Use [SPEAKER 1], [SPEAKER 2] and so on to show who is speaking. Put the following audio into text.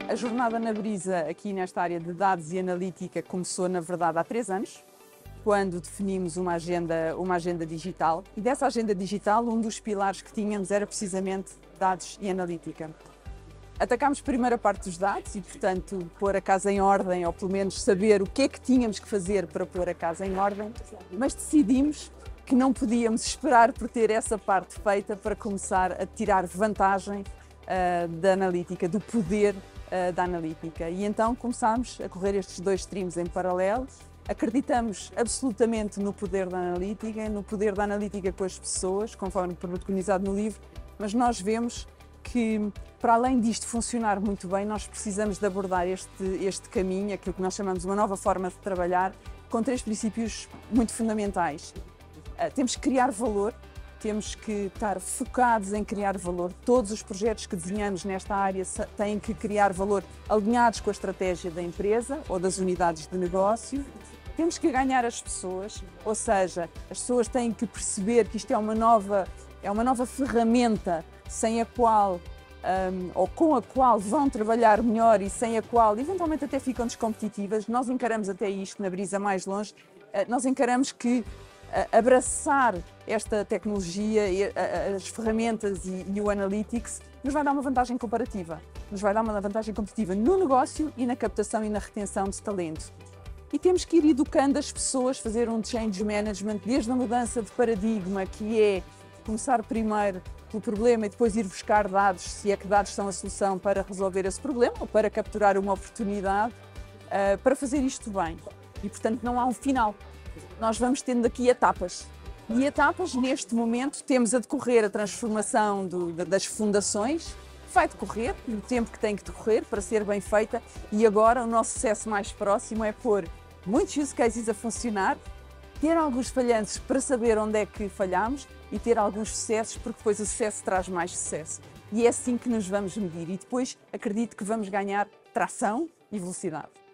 [SPEAKER 1] A jornada na Brisa, aqui nesta área de dados e analítica, começou, na verdade, há 3 anos, quando definimos uma agenda digital. E dessa agenda digital, um dos pilares que tínhamos era precisamente dados e analítica. Atacámos primeiro a parte dos dados e, portanto, pôr a casa em ordem, ou pelo menos saber o que é que tínhamos que fazer para pôr a casa em ordem, mas decidimos que não podíamos esperar por ter essa parte feita para começar a tirar vantagem da analítica, do poder da analítica. E então começámos a correr estes 2 streams em paralelo. Acreditamos absolutamente no poder da analítica com as pessoas, conforme preconizado no livro, mas nós vemos que, para além disto funcionar muito bem, nós precisamos de abordar este caminho, aquilo que nós chamamos de uma nova forma de trabalhar, com 3 princípios muito fundamentais. Temos que criar valor, temos que estar focados em criar valor. Todos os projetos que desenhamos nesta área têm que criar valor alinhados com a estratégia da empresa ou das unidades de negócio. Temos que ganhar as pessoas, ou seja, as pessoas têm que perceber que isto é uma nova ferramenta sem a qual, ou com a qual vão trabalhar melhor e sem a qual eventualmente até ficam descompetitivas. Nós encaramos até isto na Brisa mais longe, nós encaramos que abraçar esta tecnologia, as ferramentas e o Analytics nos vai dar uma vantagem comparativa, nos vai dar uma vantagem competitiva no negócio e na captação e na retenção de talento. E temos que ir educando as pessoas, fazer um change management, desde a mudança de paradigma, que é começar primeiro pelo problema e depois ir buscar dados, se é que dados são a solução para resolver esse problema ou para capturar uma oportunidade, para fazer isto bem. E, portanto, não há um final. Nós vamos tendo aqui etapas. E etapas, neste momento, temos a decorrer a transformação das fundações. Vai decorrer no tempo que tem que decorrer para ser bem feita, e agora o nosso sucesso mais próximo é pôr muitos use cases a funcionar, ter alguns falhanços para saber onde é que falhamos e ter alguns sucessos, porque depois o sucesso traz mais sucesso. E é assim que nos vamos medir, e depois acredito que vamos ganhar tração e velocidade.